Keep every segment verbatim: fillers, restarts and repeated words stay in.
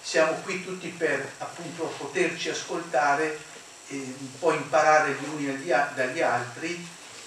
siamo qui tutti per appunto poterci ascoltare, e un po' imparare gli uni dagli altri,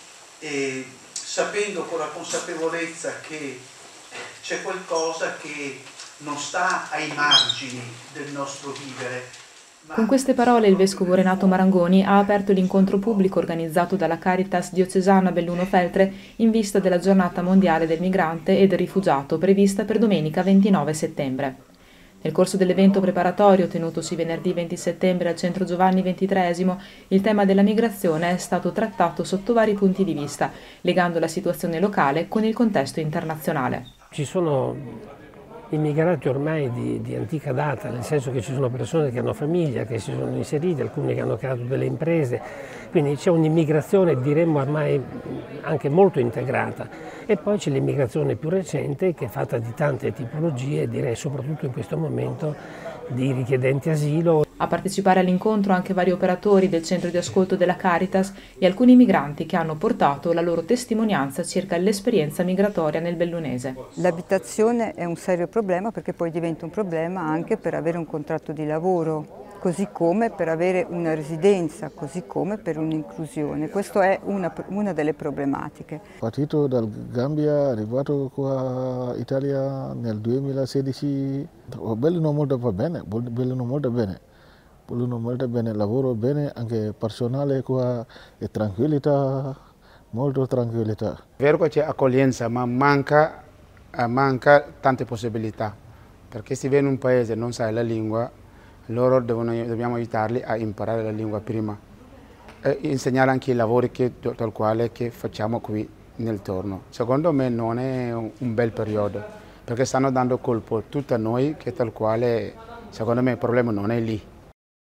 e sapendo con la consapevolezza che c'è qualcosa che non sta ai margini del nostro vivere. Con queste parole il vescovo Renato Marangoni ha aperto l'incontro pubblico organizzato dalla Caritas diocesana Belluno Feltre in vista della giornata mondiale del migrante e del rifugiato prevista per domenica ventinove settembre. Nel corso dell'evento preparatorio tenutosi venerdì venti settembre al centro Giovanni ventitreesimo, il tema della migrazione è stato trattato sotto vari punti di vista, legando la situazione locale con il contesto internazionale. Ci sono immigrati ormai di, di antica data, nel senso che ci sono persone che hanno famiglia, che si sono inserite, alcuni che hanno creato delle imprese, quindi c'è un'immigrazione diremmo ormai anche molto integrata, e poi c'è l'immigrazione più recente che è fatta di tante tipologie, direi soprattutto in questo momento di richiedenti asilo. A partecipare all'incontro anche vari operatori del centro di ascolto della Caritas e alcuni migranti che hanno portato la loro testimonianza circa l'esperienza migratoria nel bellunese. L'abitazione è un serio problema perché poi diventa un problema anche per avere un contratto di lavoro, così come per avere una residenza, così come per un'inclusione. Questa è una, una delle problematiche. Partito dal Gambia, arrivato qua in Italia nel duemilasedici, Belluno molto bene, Belluno molto bene. Belluno molto bene, lavoro bene, anche personale qua e tranquillità, molto tranquillità. È vero che c'è accoglienza, ma manca, manca tante possibilità, perché se viene in un paese e non sai la lingua, loro devono, dobbiamo aiutarli a imparare la lingua prima e insegnare anche i lavori che, tal quale che facciamo qui nel torno. Secondo me non è un, un bel periodo, perché stanno dando colpo tutto a noi che tal quale, secondo me il problema non è lì.